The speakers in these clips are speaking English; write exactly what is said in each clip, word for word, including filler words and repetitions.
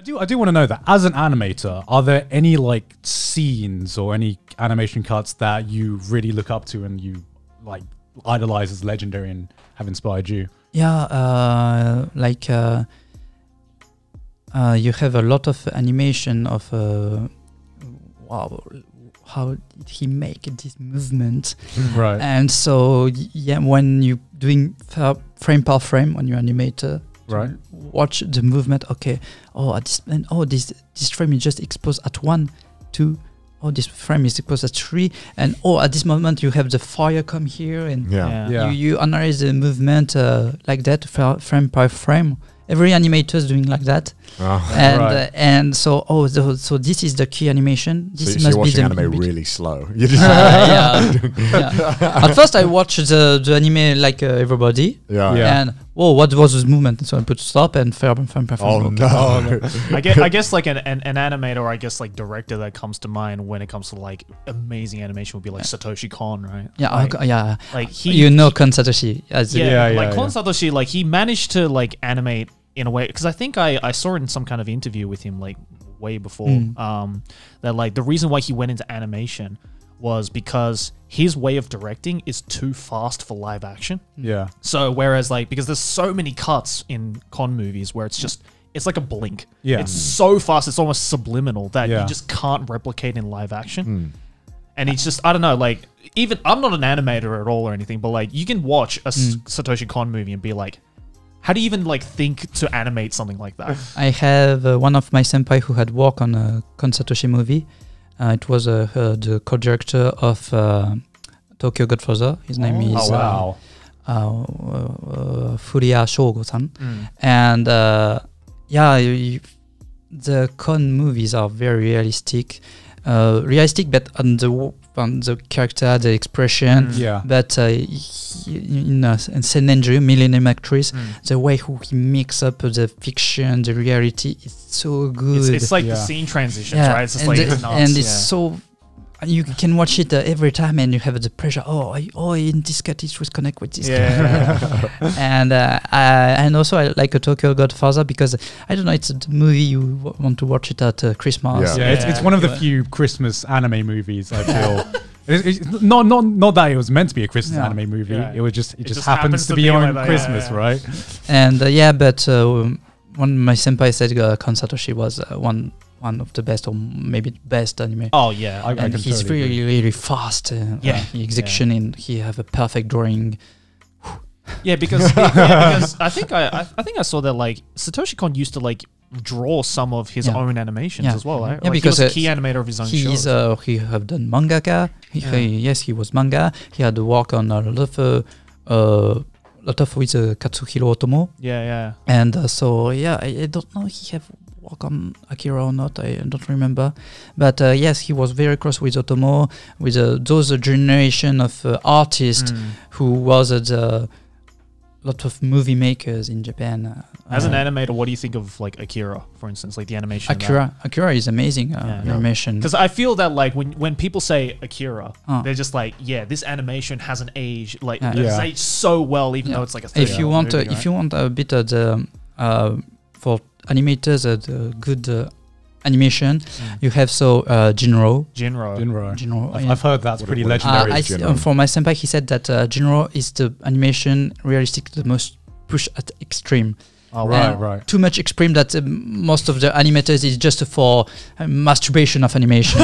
I do, I do want to know that as an animator, are there any like scenes or any animation cuts that you really look up to and you like idolize as legendary and have inspired you? Yeah, uh, like uh, uh, you have a lot of animation of uh, wow, how did he make this movement? Right. And so yeah, when you doing frame per frame when you animate, uh, right, watch the movement. Okay, oh at this and oh this this frame is just exposed at one, two. Oh, this frame is exposed at three, and oh, at this moment you have the fire come here, and Yeah. Yeah. Yeah. you you analyze the movement uh, like that, fra- frame by frame. Every animator is doing like that, Oh. and Right. uh, and so oh, so, so this is the key animation. So, This so must you're be watching the anime big- really slow. You just Uh, yeah. yeah. At first, I watched the, the anime like uh, everybody, yeah. Yeah. and whoa, what was this movement? So I put stop and frame frame per frame. Oh okay. no. Oh, no. I guess, I guess like an, an, an animator or I guess like director that comes to mind when it comes to like amazing animation would be like Satoshi Kon, right? Yeah, Like, okay, yeah. like he, you know Kon Satoshi as yeah, Yeah, like yeah, Kon yeah. Satoshi, like he managed to like animate in a way because I think I, I saw it in some kind of interview with him like way before Mm. um that like the reason why he went into animation was because his way of directing is too fast for live action. Yeah. So whereas like because there's so many cuts in Kon movies where it's just it's like a blink. Yeah. It's so fast, it's almost subliminal that Yeah. you just can't replicate in live action. Mm. And it's just I don't know, like even I'm not an animator at all or anything, but like you can watch a S- Satoshi Kon movie and be like, how do you even like think to animate something like that? I have uh, one of my senpai who had worked on a Kon Satoshi movie. Uh, it was uh, uh, the co-director of uh, Tokyo Godfather. His name Oh, is wow. uh, uh, uh, Furuya Shogo-san. Mm. And uh, yeah, you, you, the Kon movies are very realistic. Uh, realistic, but on the w- on the character, the expression. Mm. Yeah. But uh, he, in uh, in Senenju, Millennium Actress, Mm. the way who he mix up the fiction, the reality is so good. It's, it's like Yeah. the scene transitions, yeah, right? It's just and, like the- nuts, and it's yeah. so you can watch it uh, every time, and you have the pressure. Oh, I, oh, in this cut it was connect with this. Yeah. cut. and uh, I, and also I like a Tokyo Godfather because I don't know, it's a movie you w- want to watch it at uh, Christmas. Yeah, it's, it's one of the Yeah. few Christmas anime movies I feel. it's, it's not not not that it was meant to be a Christmas Yeah. anime movie. Yeah. It was just it, It just, just happens, happens to to be be on like that, yeah, Christmas, yeah. right? And uh, yeah, but uh, one of my senpai said uh, Kon Satoshi was uh, one one of the best or maybe the best anime. Oh yeah. I- I and can he's totally really agree. really fast. Uh, Yeah. uh, he execution in he have a perfect drawing. Yeah, because yeah, because I think I, I I think I saw that like Satoshi Kon used to like draw some of his Yeah. own animations Yeah. as well, right? Yeah, like because, he was uh, a key animator of his own He shows. is uh, he have done mangaka. He, Yeah. he- yes, he was manga. He had work on a lot of uh, uh, lot of with uh, Katsuhiro Otomo. yeah, yeah. And uh, so yeah, I, I don't know he have work on Akira or not. I don't remember, but uh, yes, he was very close with Otomo, with uh, those uh, generation of uh, artists Mm. who was uh, the lot of movie makers in Japan. Uh, As an uh, animator, what do you think of like Akira, for instance, like the animation? Akira, Akira is amazing uh, Yeah. animation. Because I feel that like when when people say Akira, Uh. they're just like, yeah, this animation hasn't aged like Yeah. it's Yeah. aged so well, even Yeah. though it's like a. If you want, movie, uh, if you want a bit of the uh, for animators, uh, the good uh, animation, Mm. you have so uh, Jinro. Jinro. Jinro. Jinro. I've, yeah. I've heard that's What- pretty what is- Uh, legendary. I is s- Jinro? um, for my senpai, he said that uh, Jinro is the animation realistic, the most push at extreme. Oh, right, And right. Too much extreme that um, most of the animators is just for uh, masturbation of animation.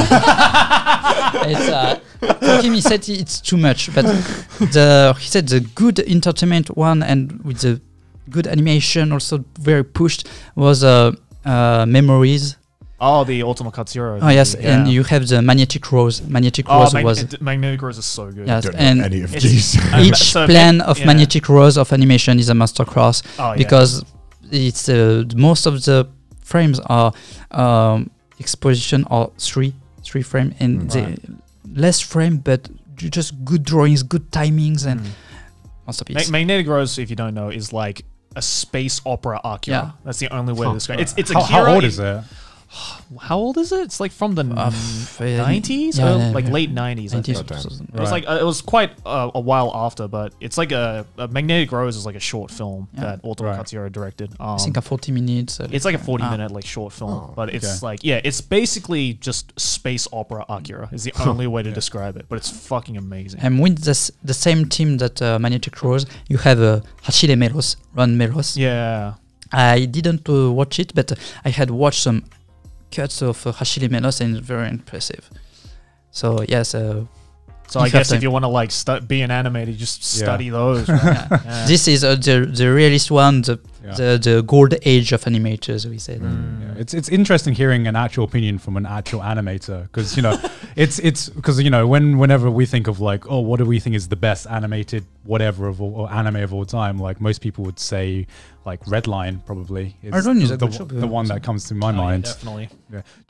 it's, uh, for him, he said it's too much, but the he said the good entertainment one and with the good animation also very pushed was uh, uh, Memories. Oh, the Ultima Katsura. Oh yes, movie, and yeah. you have the Magnetic Rose. Magnetic Oh, Rose Mag- was it- Magnetic Rose is so good. yes, Don't know and any of it's- these. Uh, each so plan it- of yeah. Magnetic Rose of animation is a masterclass Oh, yeah. because it's uh, most of the frames are um, exposition or three three frame and Mm. the Right. less frame but ju- just good drawings, good timings and Mm. masterpiece. Ma- Magnetic Rose, if you don't know, is like a space opera Akira. Yeah. That's the only way Huh. to describe it. It's, it's how, Akira. how old in- is it? How old is it? It's like from the Uh, f- uh, nineties, yeah, yeah, like yeah. late nineties. I think. nineties, Okay. two thousand. It was like uh, it was quite uh, a while after, but it's like a, a Magnetic Rose is like a short film Yeah. that Otomo Right. Katsura directed. Um, I think a forty minutes. uh, it's like a forty ah. minute like short film, Oh, but it's okay. like yeah, it's basically just space opera Akira is the only way to describe it, but it's fucking amazing. And with this, the same team that uh, Magnetic Rose, you have uh, Hachire Meros, Ron Meros. Yeah, I didn't uh, watch it, but I had watched some cuts of uh, Hachire Meros and it's very impressive. So yes, uh, so I If you have guess if time. you want to like stu- be an animator, just Yeah. study those. Right? Yeah. this is uh, the the realist one, the, Yeah. the the gold age of animators, we said. Mm. Yeah, it's it's interesting hearing an actual opinion from an actual animator because you know it's it's because you know when whenever we think of like oh what do we think is the best animated whatever of all, or anime of all time, like most people would say like Redline probably is Redline is a the, good show, the yeah. one that comes to my Oh, yeah, mind. definitely.